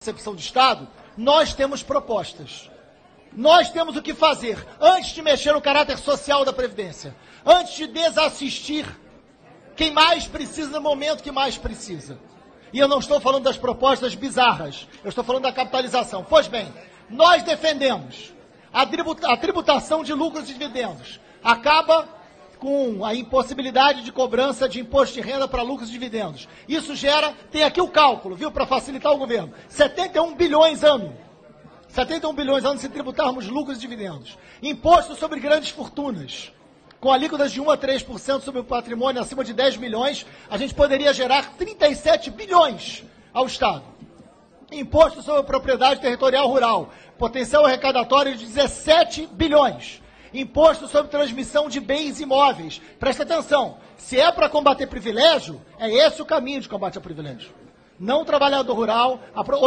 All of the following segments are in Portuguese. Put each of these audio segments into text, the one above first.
concepção de Estado, nós temos propostas. Nós temos o que fazer antes de mexer no caráter social da Previdência, antes de desassistir quem mais precisa no momento que mais precisa. E eu não estou falando das propostas bizarras, eu estou falando da capitalização. Pois bem, nós defendemos a tributação de lucros e dividendos. Acaba com a impossibilidade de cobrança de imposto de renda para lucros e dividendos. Isso gera, tem aqui o cálculo, viu, para facilitar o governo, 71 bilhões ano. 71 bilhões ano se tributarmos lucros e dividendos. Imposto sobre grandes fortunas. Com alíquotas de 1 a 3% sobre o patrimônio acima de 10 milhões, a gente poderia gerar 37 bilhões ao Estado. Imposto sobre a propriedade territorial rural. Potencial arrecadatório de 17 bilhões. Imposto sobre transmissão de bens imóveis. Presta atenção, se é para combater privilégio, é esse o caminho de combate ao privilégio. Não o trabalhador rural,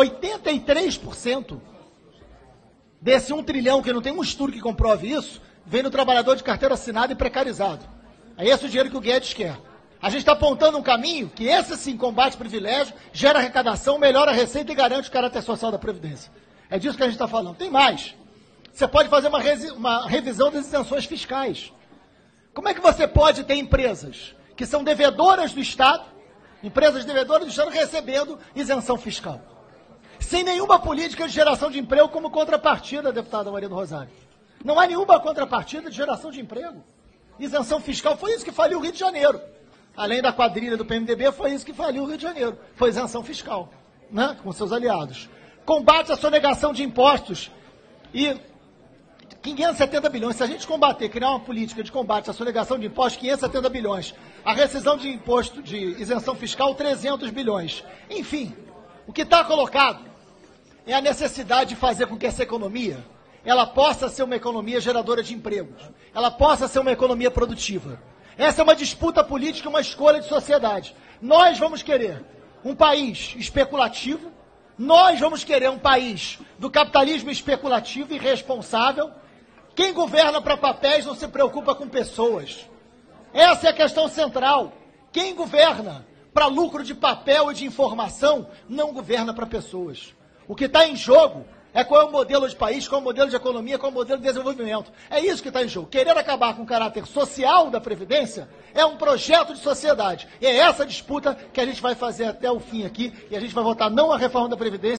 83% desse 1 trilhão, que não tem um estudo que comprove isso, vem no trabalhador de carteira assinada e precarizado. É esse o dinheiro que o Guedes quer. A gente está apontando um caminho que esse sim combate privilégio, gera arrecadação, melhora a receita e garante o caráter social da Previdência. É disso que a gente está falando. Tem mais. Você pode fazer uma revisão das isenções fiscais. Como é que você pode ter empresas que são devedoras do Estado, empresas devedoras do Estado recebendo isenção fiscal? Sem nenhuma política de geração de emprego como contrapartida, deputada Maria do Rosário. Não há nenhuma contrapartida de geração de emprego. Isenção fiscal, foi isso que faliu o Rio de Janeiro. Além da quadrilha do PMDB, foi isso que faliu o Rio de Janeiro. Foi isenção fiscal, né, com seus aliados. Combate à sonegação de impostos e 570 bilhões. Se a gente combater, criar uma política de combate à sonegação de impostos, 570 bilhões. A rescisão de imposto de isenção fiscal, 300 bilhões. Enfim, o que está colocado é a necessidade de fazer com que essa economia ela possa ser uma economia geradora de empregos, ela possa ser uma economia produtiva. Essa é uma disputa política, uma escolha de sociedade. Nós vamos querer um país especulativo, nós vamos querer um país do capitalismo especulativo e irresponsável. Quem governa para papéis não se preocupa com pessoas. Essa é a questão central. Quem governa para lucro de papel e de informação não governa para pessoas. O que está em jogo é qual é o modelo de país, qual é o modelo de economia, qual é o modelo de desenvolvimento. É isso que está em jogo. Querer acabar com o caráter social da Previdência é um projeto de sociedade. E é essa disputa que a gente vai fazer até o fim aqui, e a gente vai votar não à reforma da Previdência,